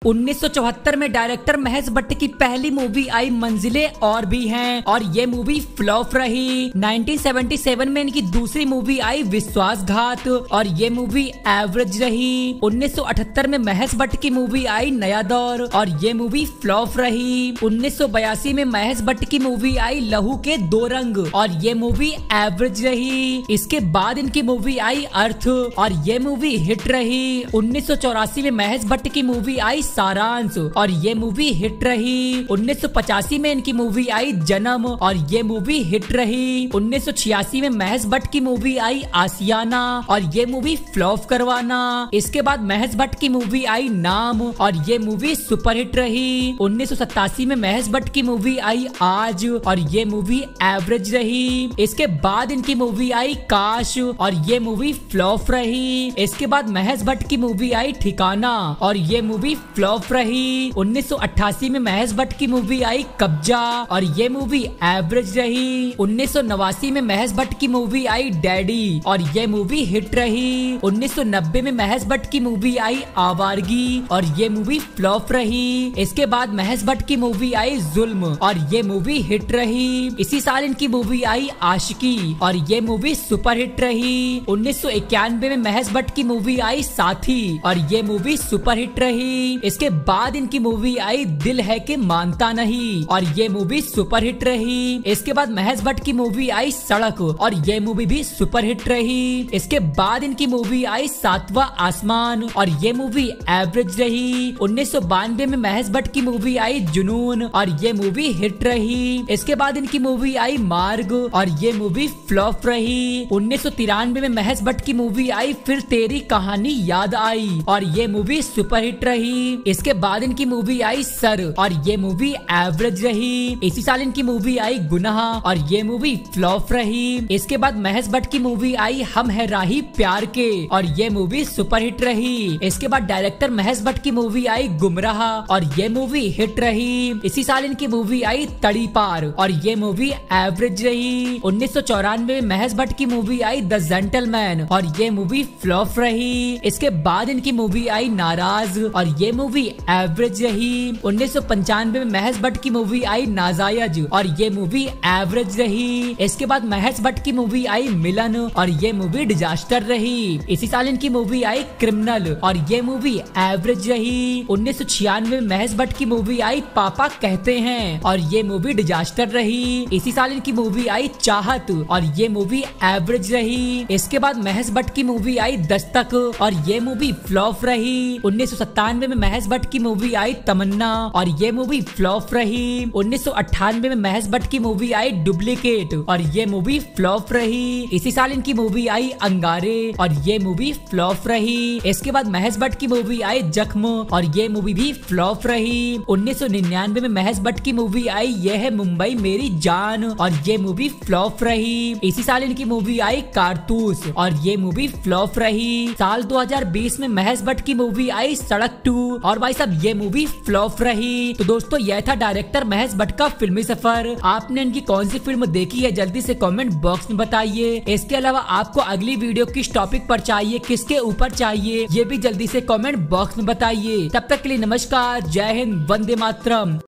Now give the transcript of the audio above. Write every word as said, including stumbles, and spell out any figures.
उन्नीस सौ चौहत्तर में डायरेक्टर महेश भट्ट की पहली मूवी आई मंजिलें और भी हैं और ये मूवी फ्लॉप रही। उन्नीस सौ सतहत्तर में इनकी दूसरी मूवी आई विश्वासघात और ये मूवी एवरेज रही। उन्नीस सौ अठहत्तर में महेश भट्ट की मूवी आई नया दौर और ये मूवी फ्लॉप रही। उन्नीस सौ बयासी में महेश भट्ट की मूवी आई लहू के दो रंग और ये मूवी एवरेज रही। इसके बाद इनकी मूवी आई अर्थ और ये मूवी हिट रही। उन्नीस सौ चौरासी में महेश भट्ट की मूवी आई सारांश और ये मूवी हिट रही। उन्नीस सौ पचासी में इनकी मूवी आई जन्म और ये मूवी हिट रही। उन्नीस सौ छियासी में महेश भट्ट की मूवी आई आशियाना और ये मूवी फ्लॉप करवाना। इसके बाद महेश भट्ट की मूवी आई नाम और ये मूवी सुपरहिट रही। उन्नीस सौ सतासी में महेश भट्ट की मूवी आई आज और ये मूवी एवरेज रही। इसके बाद इनकी मूवी आई काश और ये मूवी फ्लॉप रही। इसके बाद महेश भट्ट की मूवी आई ठिकाना और ये मूवी फ्लॉप रही। उन्नीस सौ अट्ठासी में महेश भट्ट की मूवी आई कब्जा और ये मूवी एवरेज रही। उन्नीस सौ नवासी में महेश भट्ट की मूवी आई डैडी और ये मूवी हिट रही। उन्नीस सौ नब्बे में महेश भट्ट की मूवी आई आवारगी और ये मूवी फ्लॉप रही। इसके बाद महेश भट्ट की मूवी आई जुल्म और ये मूवी हिट रही। इसी साल इनकी मूवी आई आशिकी और ये मूवी सुपरहिट रही। उन्नीस सौ इक्यानवे में महेश भट्ट की मूवी आई साथी और ये मूवी सुपरहिट रही। इसके बाद इनकी मूवी आई दिल है कि मानता नहीं और ये मूवी सुपरहिट रही। इसके बाद महेश भट्ट की मूवी आई सड़क और ये मूवी भी सुपरहिट रही। इसके बाद इनकी मूवी आई सातवां आसमान और ये मूवी एवरेज रही। उन्नीस सौ बानवे में महेश भट्ट की मूवी आई जुनून और ये मूवी हिट रही। इसके बाद इनकी मूवी आई मार्ग और ये मूवी फ्लॉप रही। उन्नीस सौ तिरानवे में महेश भट्ट की मूवी आई फिर तेरी कहानी याद आई और ये मूवी सुपरहिट रही। इसके बाद इनकी मूवी आई सर और ये मूवी एवरेज रही। इसी साल इनकी मूवी आई गुनाह और ये मूवी फ्लॉप रही। इसके बाद महेश भट्ट की मूवी आई हम है राही प्यार के और ये मूवी सुपरहिट रही। इसके बाद डायरेक्टर महेश भट्ट की मूवी आई गुमराह और ये मूवी हिट रही। इसी साल इनकी मूवी आई तड़ी पार और ये मूवी एवरेज रही। उन्नीस सौ चौरानवे में महेश भट्ट की मूवी आई द जेंटलमैन और ये मूवी फ्लॉप रही। इसके बाद इनकी मूवी आई नाराज और ये मूवी एवरेज रही। उन्नीस सौ पंचानवे में महेश भट्ट की मूवी आई नाजायज और ये मूवी एवरेज रही। इसके बाद महेश भट्ट की मूवी आई मिलन और ये मूवी डिजास्टर रही। इसी साल इनकी मूवी आई क्रिमिनल और ये मूवी एवरेज रही। उन्नीस सौ छियानवे में महेश भट्ट की मूवी आई पापा कहते हैं और ये मूवी डिजास्टर रही। इसी साल इनकी मूवी आई चाहत और ये मूवी एवरेज रही। इसके बाद महेश भट्ट की मूवी आई दस्तक और ये मूवी फ्लॉप रही। उन्नीस सौ सत्तानवे में महेश भट्ट की मूवी आई तमन्ना और ये मूवी फ्लॉप रही। उन्नीस सौ अट्ठानवे में महेश भट्ट की मूवी आई डुप्लीकेट और ये मूवी फ्लॉप रही। इसी साल इनकी मूवी आई अंगारे और ये मूवी फ्लॉप रही। इसके बाद महेश भट्ट की मूवी आई जख्म और ये मूवी भी फ्लॉप रही। उन्नीस सौ निन्यानवे में महेश भट्ट की मूवी आई ये है मुंबई मेरी जान और ये मूवी फ्लॉप रही। इसी साल इनकी मूवी आई कारतूस और ये मूवी फ्लॉप रही। साल दो हज़ार बीस में महेश भट्ट की मूवी आई सड़क टू और भाई साहब ये मूवी फ्लॉप रही। तो दोस्तों यह था डायरेक्टर महेश भट्ट का फिल्मी सफर। आपने इनकी कौन सी फिल्म देखी है जल्दी से कमेंट बॉक्स में बताइए। इसके अलावा आपको अगली वीडियो किस टॉपिक पर चाहिए, किसके ऊपर चाहिए, ये भी जल्दी से कमेंट बॉक्स में बताइए। तब तक के लिए नमस्कार, जय हिंद, वंदे मातरम।